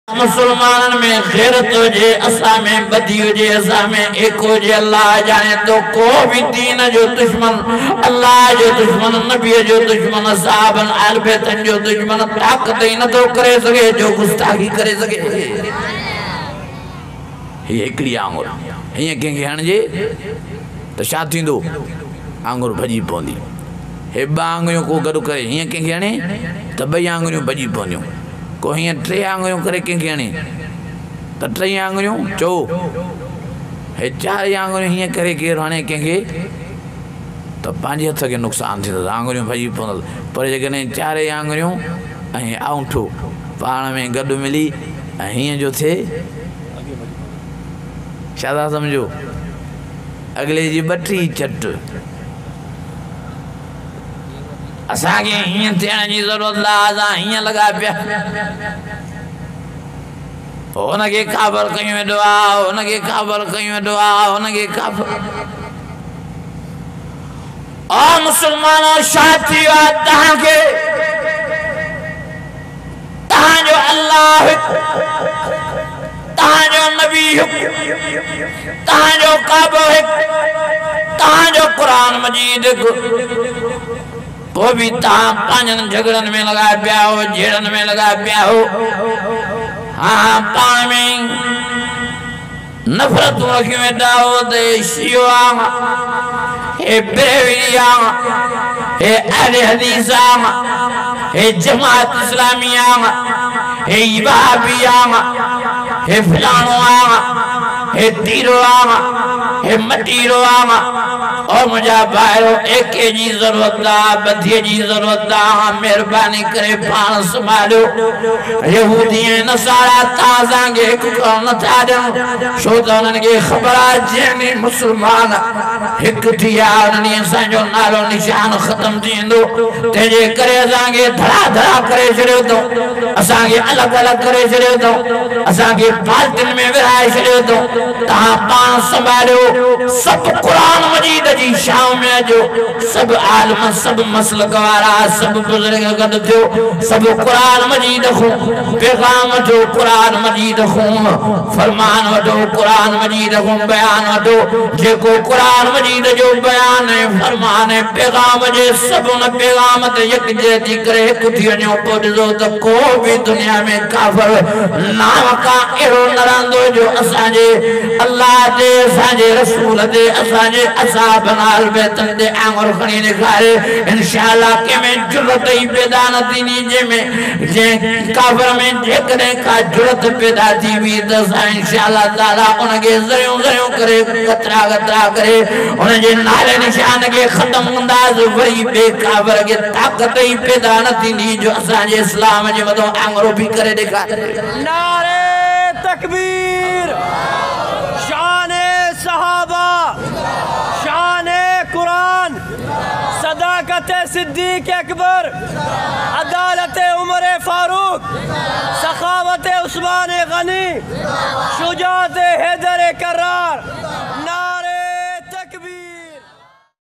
मुसलमानन में गैरत हो जे, असा में बदी हो जे, असा में एक हो जे। अल्लाह जाने तो को भी दीन जो दुश्मन, अल्लाह जो दुश्मन, नबी जो दुश्मन, साहबन आल बैतन जो दुश्मन ताकत ही न तो करे सके जो गुस्ताखी करे सके। ये एकड़ी आंगुर ये कंहिंखे हणजे तो छा थींदो, आंगुर भॼी पवंदी। हे ॿ आंगुरियूं को गॾु करे हीअं कंहिंखे हणे त ॿई आंगुरियूं भॼी पवंदियूं। को हीअं टे आंगुरियूं करे कंहिंखे हणे त टे आंगुरियूं चओ। हे चारि आंगुरियूं हीअं करे केरु हणे कंहिंखे त पंहिंजे हथ खे नुक़सानु थींदो, आंगुरियूं भॼी पवंदो। पर जेकॾहिं चारि आंगुरियूं ऐं आऊंठो पाण में गॾु मिली ऐं हीअं जो थिए, छा था सम्झो, अगले जी ॿटी चट। असांखे हीअं थियण जी ज़रूरत आहे, असां हीअं लॻा पिया हुनखे ख़बर कयूं वेंदो आहे, हुनखे ख़बर कयूं वेंदो आहे, हुनखे ख़बर। ओ मुसलमानो, छा थी वियो आहे तव्हांखे? तव्हांजो अल्लाह, तव्हांजो नबी, तव्हांजो काबो, तव्हांजो क़ुरान मजीद, वो भी तव्हां पंहिंजनि झगड़नि में लॻा पिया हो, झेड़नि में लॻा पिया हो। हाँ, पाण में नफ़रतूं रखियूं वेठा हो त हे शियो आहे, हे बरेलवी आहे, हे अहले हदीस आहे, हे जमात इस्लामी आहे, हे वहाबी आहे, हे फलाणो आहे, हे तीरो आहे, हे मटीरो आहे। और मुझा भाइरो, एके जी ज़रूरत आहे, बदीअ जी ज़रूरत आहे। महिरबानी करे पाण संभालियो। यहूदी ऐं नसारा तव्हां असांखे हिकु करणु नथा ॾियनि, छो त उन्हनि खे ख़बर आहे जंहिं ॾींहुं मुस्लमान हिकु थी विया उन ॾींहुं असांजो नालो निशान ख़तमु थी वेंदो। तंहिंजे करे असांखे धड़ा धड़ा करे छॾियो अथऊं, असांखे अलॻि अलॻि करे छॾियो अथऊं, असांखे पार्टियुनि में विराए छॾियो अथऊं। तव्हां पाण संभालियो। सभु क़ुरान मजीद जी शाम में अचो, सभु आलिम, सभु मसलक वारा, सभु बुज़ुर्ग गॾु थियो, सभु क़ुरान मजीद खो पैगाम वठो, क़ुरान मजीद खो फरमान वठो, क़ुरान मजीद खो बयान वठो। जेको क़ुरान मजीद जो बयान ऐं फरमान ऐं पैगाम जे सभु उन पैगाम ते यकजहती करे हिकु थी वञो, पोइ ॾिसो त को बि दुनिया में काफ़िर नाम का अहिड़ो न रहंदो जो असांजे अल्लाह ते, असांजे रसूल ते, असांजे असाब नाल बैतन दे आंगुर खणी ॾेखारे। इंशाअल्लाह कंहिंमें जुरत ई पैदा न थींदी, जंहिंमें जंहिं काफ़िर में जेकॾहिं का जुरत पैदा थी हुई त असां इंशाअल्लाह ताला उनखे ज़रियूं ज़रियूं करे, क़तरा क़तरा करे उनजे नाले निशान खे ख़तमु कंदासीं। वरी ॿिए काफ़िर खे ताक़त ई पैदा न थींदी जो असांजे इस्लाम जे मथां आंगुर भी करे ॾेखारे। नारे तकबीर, शाने सहाबा, शाने कुरान, सदाकत सिद्दीक अकबर, अदालत उमर फारूक, सखावत उस्मान गनी, शुजात हैदर करार।